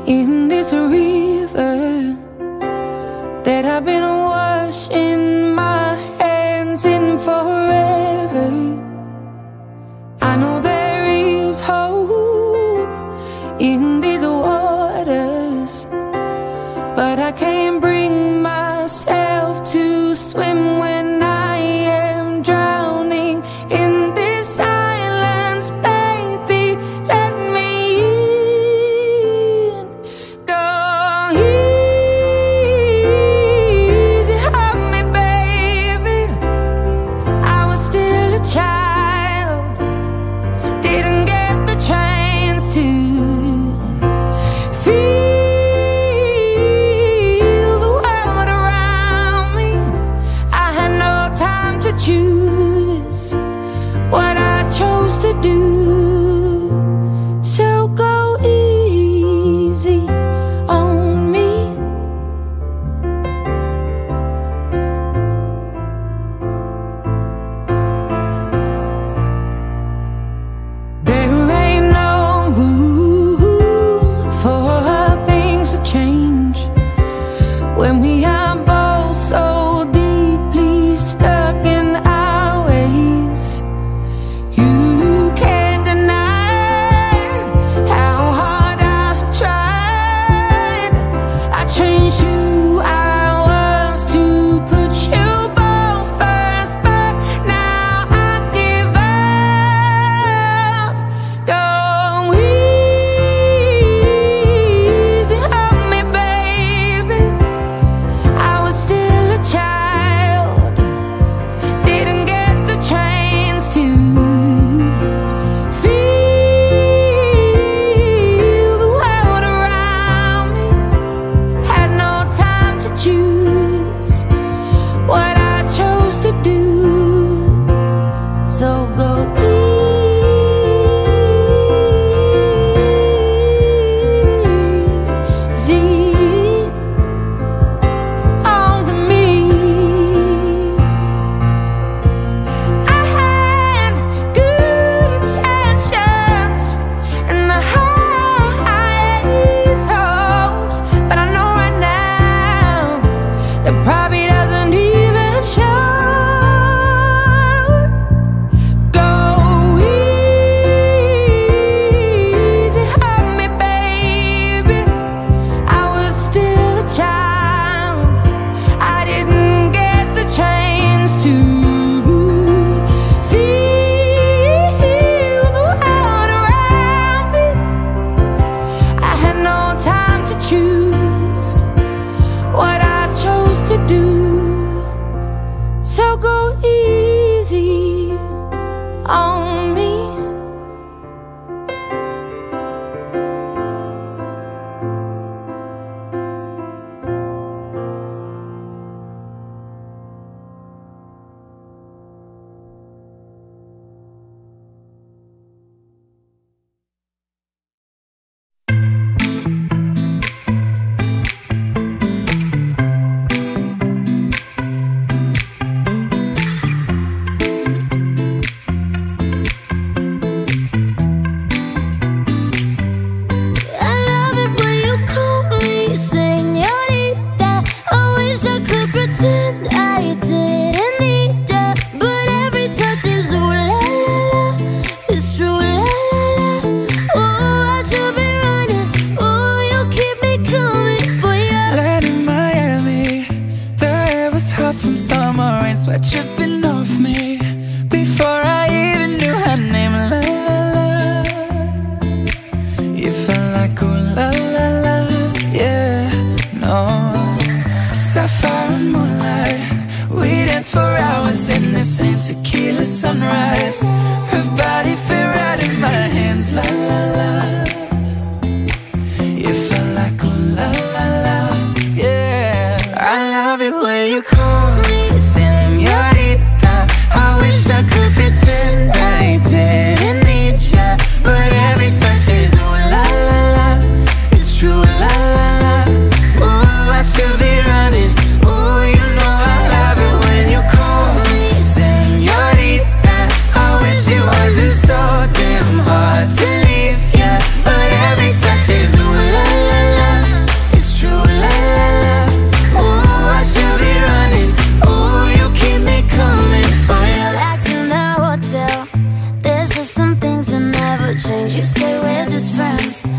in this river that I've been washing my hands in forever. I know there is hope in these waters, but I can't bring myself to swim when I am drowning in this silence. Baby, let me in. Go easy, hold me, baby. I was still a child, didn't get the chance to feel the world around me. I had no time to choose what I chose to do. So go easy on me. There ain't no room for things to change when we are both so deeply stuck in our ways. You can't deny how hard I've tried. I changed who I was to put you both first, but now I give up. Go easy, hold me, baby. I was still a child, didn't get the chance to feel the world around me. Had no time to choose what I chose to do. So go easy on me. I had good intentions and the highest hopes, but I know right now that probably doesn't even show. Go easy, hold me, baby. I was still a child, I didn't get the chance to feel the world around me. I had no time to choose what I chose to do. So go easy on me. I love it when you call me señorita. I wish I could pretend I didn't need ya, but every touch is ooh la la la. It's true la la la. Oh, I should be running. Oh, you keep me coming for ya. Land in Miami, the air was hot from summer rain, sweat dripping off me before I even knew her name. La la la, you felt like ooh la la la, yeah, no. Sapphire and moonlight, we danced for hours in the same tequila sunrise. Her body fit right in my hands. La la la, you felt like ooh la la la, yeah. I love it when you call me señorita. I wish I could pretend I didn't need ya, but every touch is ooh la la la. It's true la la la. Ooh, I should be running. Ooh, you know I love it when you call me señorita. I wish it was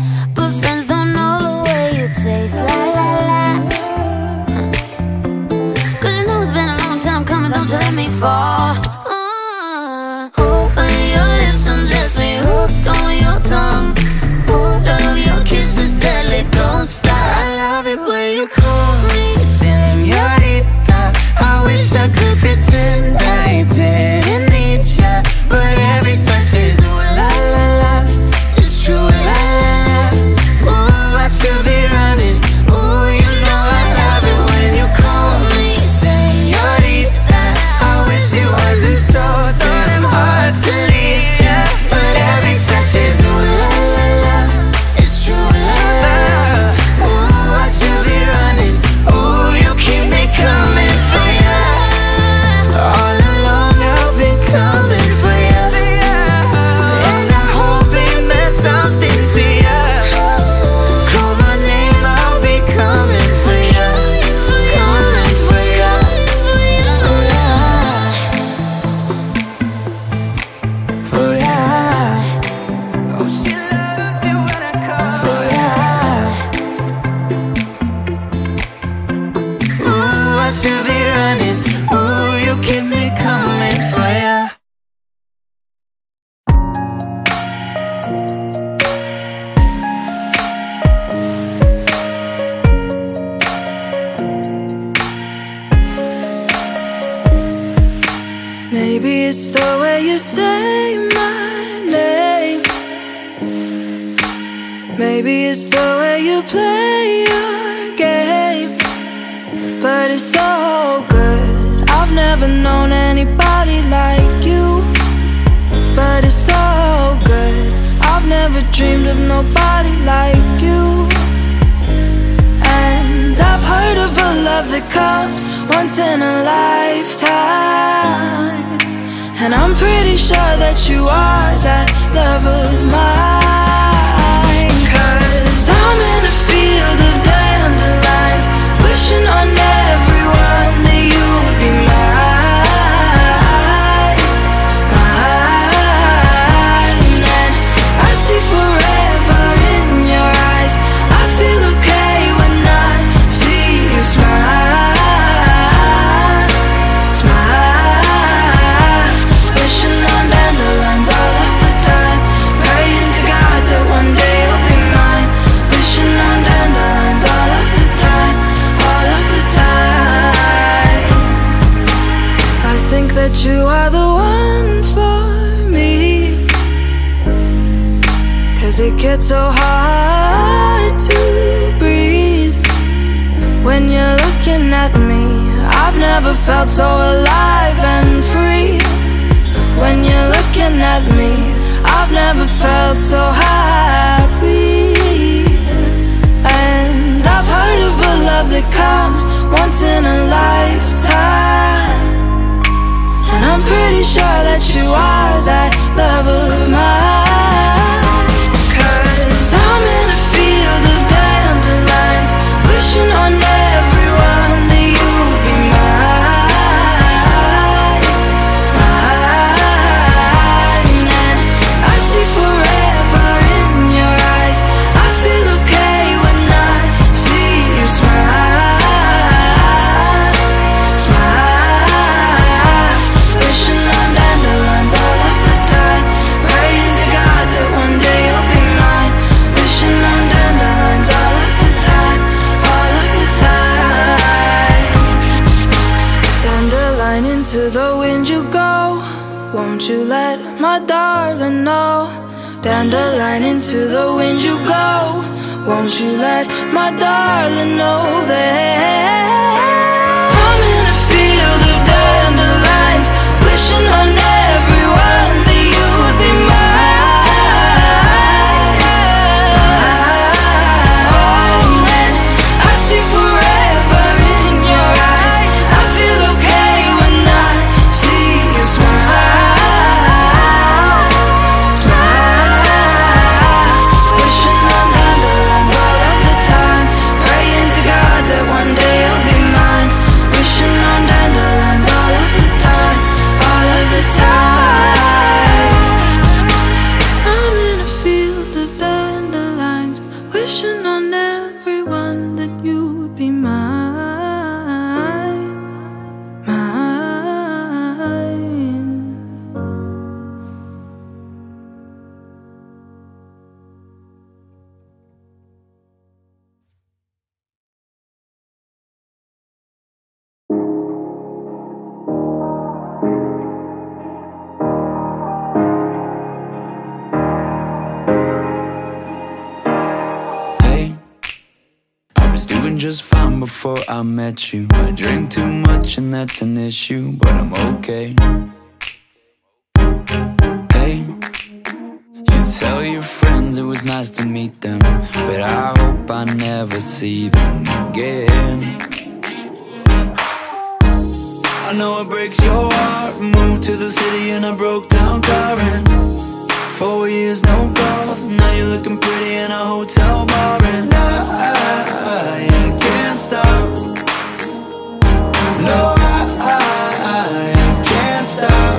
but friends don't know the way you taste. La la la. Cause you know it's been a long time coming, don't you let me fall. When your lips undress me, hooked on your tongue. Love your kisses deadly, don't stop. I love it when you call me señorita. I wish I could pretend I didn't need ya, but every touch is ooh la la la. It's true, la la la. Ooh, I should be running. Ooh, you know I love it when you call me señorita. I wish it wasn't so damn hard to leave ya, but every touch is ooh la la la. It's true, la la la. Ooh, I should be running. Ooh, you keep me coming for ya. All along I've been coming for ya, and I hope it meant something to ya. Call my name, I'll be coming for ya, coming for ya, for ya. Oh, she loves it when I call for ya. Ooh, I should be running. Ooh, you keep me coming for ya. Maybe it's the way you say my name. Maybe it's the way you play your game. But it's so good. I've never known anybody like you. But it's so good. I've never dreamed of nobody like you. And I've heard of a love that comes once in a lifetime, and I'm pretty sure that you are that love of mine. Cause I'm in a field of dandelions, wishing on everyone that you would be mine, mine. And I see forever in your eyes. I feel okay when I see you smile, smile. Wishing on dandelions all of the time, praying to God that one day you'll be mine. Wishing on dandelions all of the time, all of the time. I think that you are the one for me, cause it gets so hard to breathe when you're looking at me. I've never felt so alive and free. When you're looking at me, I've never felt so happy. And I've heard of a love that comes once in a lifetime, and I'm pretty sure that you are that love of mine. Cause I'm in a field of dandelions, wishing on everyone that you would be mine, mine. And I see forever in your eyes. I feel okay when I see you smile, smile. Wishing on dandelions all of the time, praying to God that one day you'll be mine. Wishing on dandelions all of the time, all of the time. Dandelion, into the wind you go. Won't you let my darling know? Dandelion, into the wind you go. Won't you let my darling know that I'm in a field of dandelions, wishing on everyone that you would be mine, mine. And I see forever in your eyes. I feel okay when I see you smile, smile. Wishing on dandelions all of the time, praying to God that one day you'll be mine. Wishing on dandelions all of the time, all of the time. wishing on everyone that you'd be mine, mine. Just fine before I met you. I drink too much and that's an issue, but I'm okay. Hey, you tell your friends it was nice to meet them, but I hope I never see them again. I know it breaks your heart. Moved to the city in a broke down car, and 4 years no calls. Now you're looking pretty in a hotel bar, and I can't stop. No, I can't stop.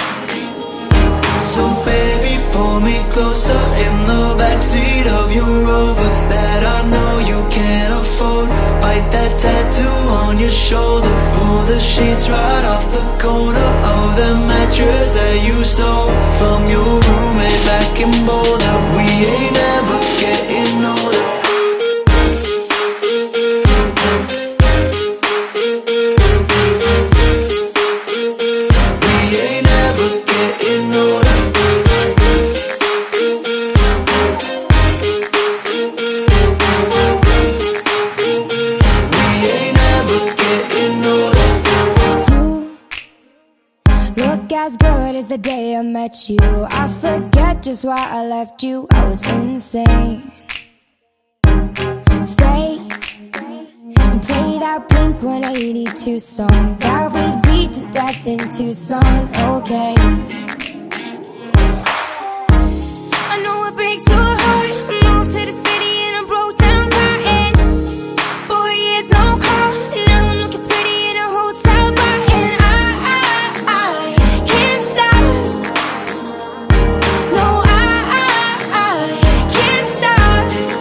So baby, pull me closer in the backseat of your Rover that I know you can't afford. Bite that tattoo on your shoulder. Pull the sheets right off the corner of the mattress that you stole from your roommate back in Boulder. We ain't never getting older. As good as the day I met you. I forget just why I left you. I was insane. Stay and play that Blink-182 song that we beat to death in Tucson. Okay, I know it breaks your heart. Moved to the city in a broke down car, and 4 years no call. Now I'm looking pretty in a hotel bar, and I can't stop. No, I can't stop.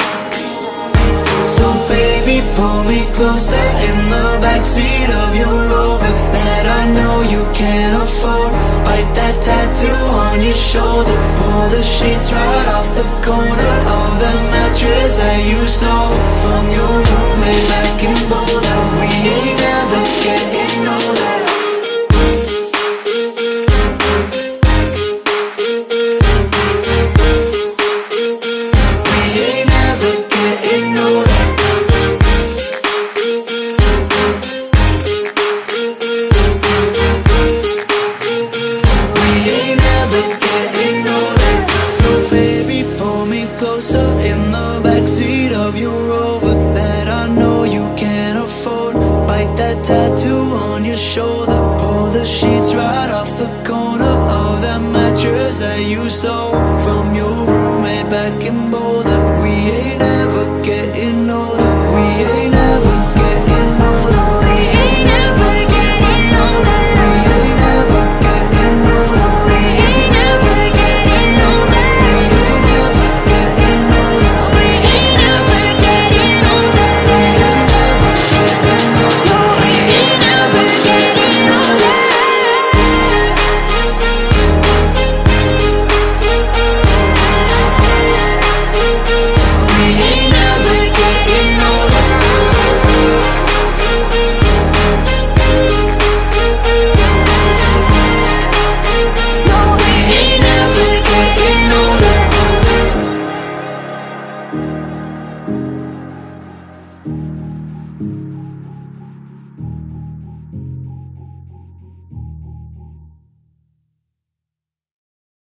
So baby, pull me closer in the backseat of your Rover that I know you can't afford. Bite that tattoo on your shoulder. Pull the sheets right off the corner of the mattress that you stole from your roommate back in Boulder. We ain't never getting older. Tattoo on your shoulder. Pull the sheets